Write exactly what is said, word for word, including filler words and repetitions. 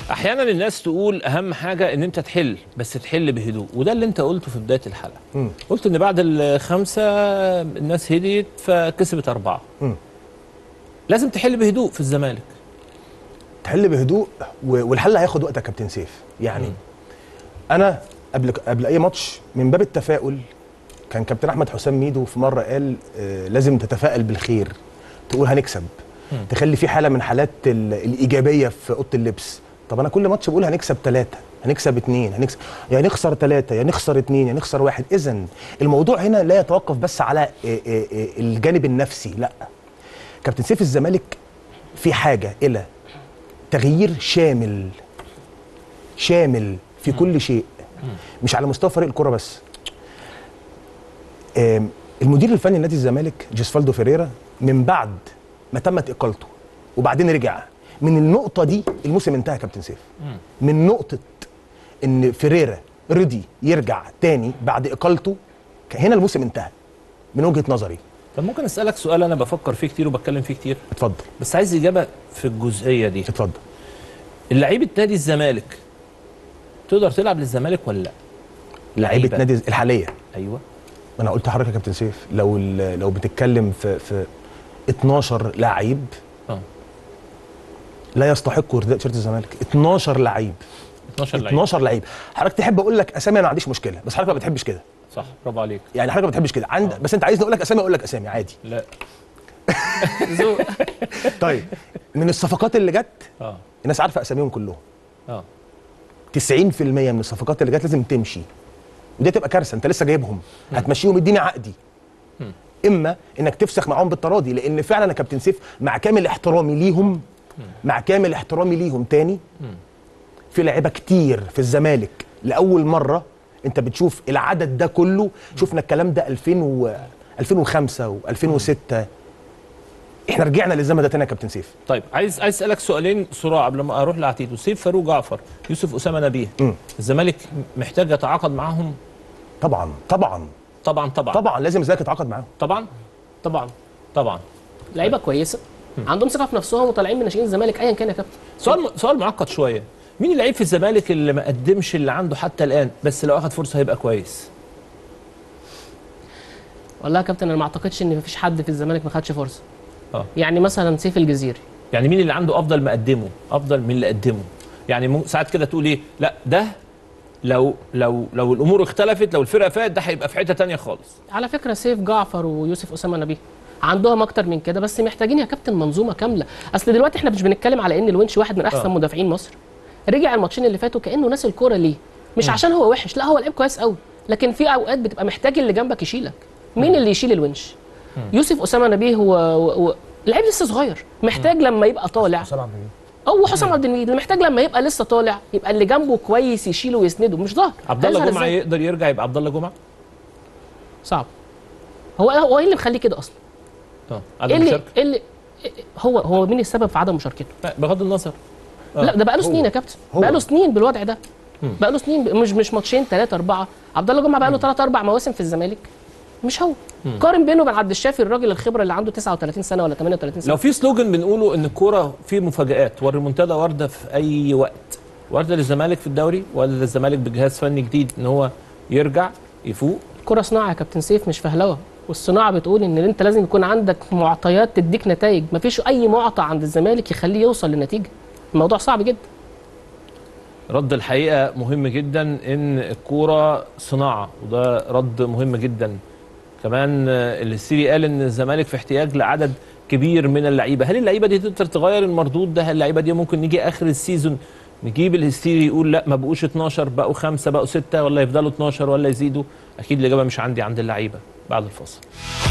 احيانا الناس تقول اهم حاجه ان انت تحل، بس تحل بهدوء، وده اللي انت قلته في بدايه الحلقه. م. قلت ان بعد الخمسه الناس هديت فكسبت اربعه. م. لازم تحل بهدوء في الزمالك. تحل بهدوء والحل هياخد وقت يا كابتن سيف. يعني م. انا قبل قبل اي ماتش من باب التفاؤل، كان كابتن احمد حسام ميدو في مره قال آه لازم تتفائل بالخير، تقول هنكسب، م. تخلي في حاله من حالات الايجابيه في اوضه اللبس. طب انا كل ماتش بقول هنكسب ثلاثه، هنكسب اثنين، هنكسب يا يعني نخسر ثلاثه، يا نخسر اثنين، يا نخسر واحد. اذا الموضوع هنا لا يتوقف بس على الجانب النفسي، لا. كابتن سيف الزمالك في حاجه الى تغيير شامل شامل في كل شيء، مش على مستوى فريق الكره بس. المدير الفني لنادي الزمالك جيسفالدو فيريرا من بعد ما تمت اقالته وبعدين رجع، من النقطة دي الموسم انتهى يا كابتن سيف. من نقطة ان فيريرا رضي يرجع تاني بعد اقالته، هنا الموسم انتهى من وجهة نظري. طب ممكن اسألك سؤال انا بفكر فيه كتير وبتكلم فيه كتير؟ اتفضل. بس عايز اجابة في الجزئية دي. اتفضل. اللعيبة نادي الزمالك تقدر تلعب للزمالك ولا لا؟ لعيبة نادي الحالية. ايوه. ما انا قلت لحضرتك يا كابتن سيف، لو لو بتتكلم في في اتناشر لعيب اه لا يستحقوا ارتداء تيشيرت الزمالك. اتناشر لعيب. اتناشر لعيب. اتناشر لعيب. حضرتك تحب اقول لك اسامي؟ انا ما عنديش مشكله، بس حضرتك ما بتحبش كده. صح، برافو عليك. يعني حضرتك ما بتحبش كده عند... بس انت عايزني اقول لك اسامي، اقول لك اسامي عادي. لا. طيب من الصفقات اللي جت اه الناس عارفه اساميهم كلهم. اه تسعين في المية من الصفقات اللي جت لازم تمشي، ودي تبقى كارثه. انت لسه جايبهم، هتمشيهم اديني عقدي. م. اما انك تفسخ معاهم بالتراضي، لان فعلا يا كابتن سيف مع كامل احترامي ليهم مع كامل احترامي ليهم تاني، في لعيبه كتير في الزمالك لاول مره انت بتشوف العدد ده كله. شفنا الكلام ده ألفين و ألفين وخمسة وألفين وستة. احنا رجعنا للزمن ده تاني يا كابتن سيف. طيب عايز عايز اسالك سؤالين صراع قبل ما اروح لعتيتو. سيف فاروق جعفر، يوسف اسامه نبيه، م. الزمالك محتاج يتعاقد معاهم؟ طبعا طبعا طبعا طبعا طبعا لازم الزمالك يتعاقد معاهم. طبعا طبعا طبعا. لعيبه كويسه عندهم ثقه في نفسهم وطالعين من ناشئين الزمالك ايا كان يا كابتن. سؤال سؤال معقد شويه، مين اللعيب في الزمالك اللي ما قدمش اللي عنده حتى الان بس لو اخذ فرصه هيبقى كويس؟ والله يا كابتن انا ما اعتقدش ان مفيش حد في الزمالك ما خدش فرصه. اه يعني مثلا سيف الجزيري. يعني مين اللي عنده افضل ما قدمه، افضل من اللي قدمه؟ يعني ساعات كده تقول ايه، لا ده لو لو لو الامور اختلفت، لو الفرقه فات ده هيبقى في حته ثانيه خالص. على فكره سيف جعفر ويوسف اسامه نبيه عندهم اكتر من كده، بس محتاجين يا كابتن منظومه كامله. اصل دلوقتي احنا مش بنتكلم على ان الونش واحد من احسن آه. مدافعين مصر، رجع الماتشين اللي فاتوا كانه ناس الكوره ليه، مش م. عشان هو وحش، لا هو لعيب كويس قوي، لكن في اوقات بتبقى محتاج اللي جنبك يشيلك. مين م. اللي يشيل الونش؟ م. يوسف اسامه نبيه هو, هو لعيب لسه صغير، محتاج م. لما يبقى طالع او حسام عبد المجيد، محتاج لما يبقى لسه طالع يبقى اللي جنبه كويس يشيله ويسنده، مش ظهر. عبد الله جمعه يقدر يرجع يبقى عبد الله جمعه؟ صعب. هو هو ايه اللي مخليه كده اصلا؟ اه عدم المشاركه. ايه اللي هو هو مين السبب في عدم مشاركته؟ بغض النظر آه. لا ده بقى له سنين يا كابتن، بقى له سنين بالوضع ده، بقى له سنين، مش مش ماتشين ثلاثه اربعه. عبد الله جمعه بقى له ثلاث اربع مواسم في الزمالك، مش هو. مم. قارن بينه وبين عبد الشافي الراجل الخبره اللي عنده تسعة وثلاثين سنه ولا ثمانية وثلاثين سنه. لو في سلوجن بنقوله ان الكوره في مفاجآت والريمونتادا وارده في اي وقت، وارده للزمالك في الدوري وارده للزمالك بجهاز فني جديد ان هو يرجع يفوق. الكوره صناعه يا كابتن سيف مش فهلوه، والصناعه بتقول ان انت لازم يكون عندك معطيات تديك نتائج، مفيش اي معطى عند الزمالك يخليه يوصل لنتيجه. الموضوع صعب جدا. رد الحقيقه مهم جدا ان الكوره صناعه، وده رد مهم جدا. كمان السيري قال ان الزمالك في احتياج لعدد كبير من اللعيبه، هل اللعيبه دي تقدر تغير المردود ده؟ هل اللعيبه دي ممكن نيجي اخر السيزون نجيب الهستيري يقول لا ما بقوش اتناشر بقوا خمسة بقوا ستة، ولا يفضلوا اتناشر ولا يزيدوا؟ اكيد الاجابه مش عندي، عند اللعيبه. بعد الفاصل.